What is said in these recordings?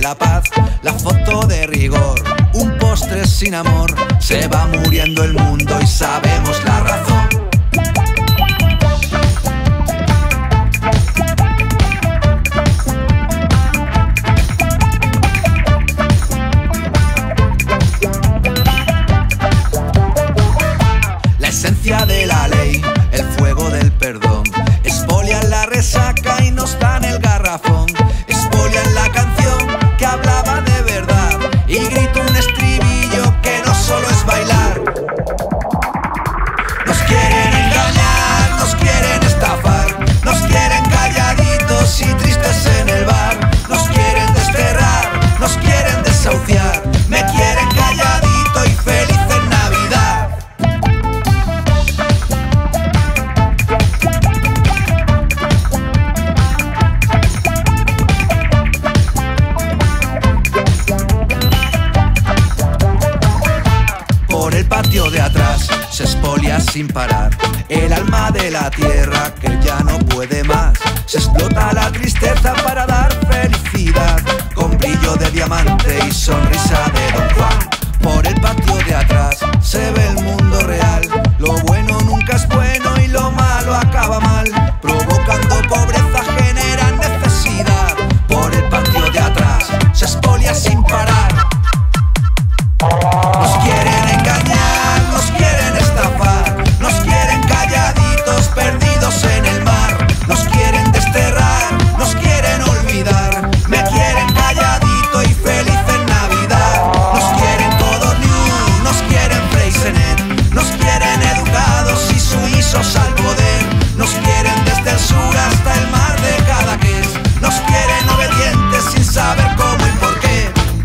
la paz, la foto de rigor, un postre sin amor. Se va muriendo el mundo y sabemos la razón. La esencia de la ley, el fuego del perdón, expolian la resaca y nos dan el garrafón. Expolian la canción que hablaba de verdad y grita un estribillo que no solo es bailar. Nos quieren engañar, nos quieren estafar, nos quieren calladitos y tristes en el bar. Nos quieren desterrar, nos quieren desahuciar, me quieren calladito y feliz en Navidad. Por el patio de atrás se expolia sin parar el alma de la tierra que ya no puede más. Se explota la tristeza para dar felicidad, con brillo de diamante y sonrisa de Don Juan. Por el patio de atrás se ve el mundo real, lo bueno nunca es bueno y lo malo acaba mal, provocando pobreza, genera necesidad. Por el patio de atrás se expolia sin parar. Nos quieren engañar, nos quieren estafar, nos quieren calladitos, perdidos en el mar. Nos quieren desterrar, nos quieren olvidar, me quieren calladito y feliz en Navidad. Nos quieren Codorniu, nos quieren Freixenet, nos quieren educados y suizos al poder. Nos quieren desde el sur hasta el mar de Cadaqués, nos quieren obedientes sin saber cómo y por qué.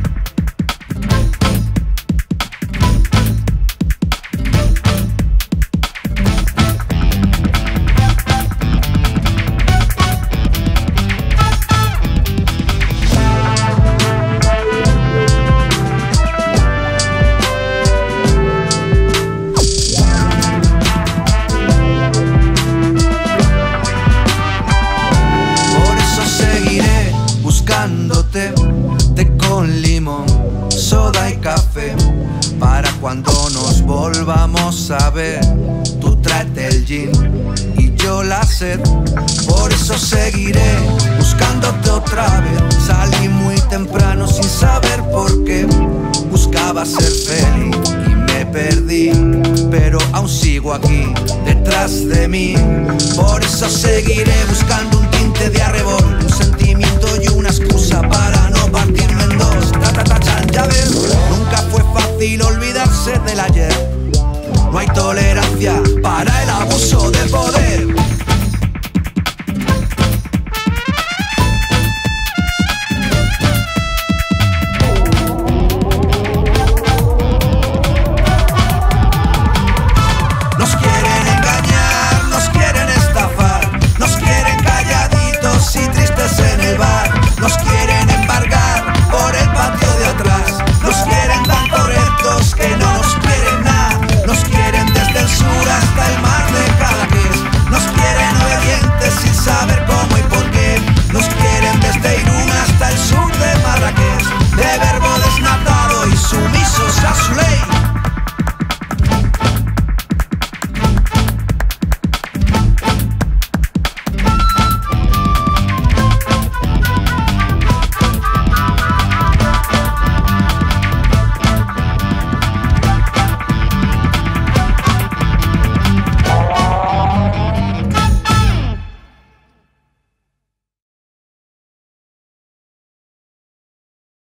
Té con limón, soda y café, para cuando nos volvamos a ver. Tú tráete el gin y yo la sed. Por eso seguiré buscándote otra vez. Salí muy temprano sin saber por qué. Buscaba ser feliz y me perdí, pero aún sigo aquí detrás de mí. Por eso seguiré buscando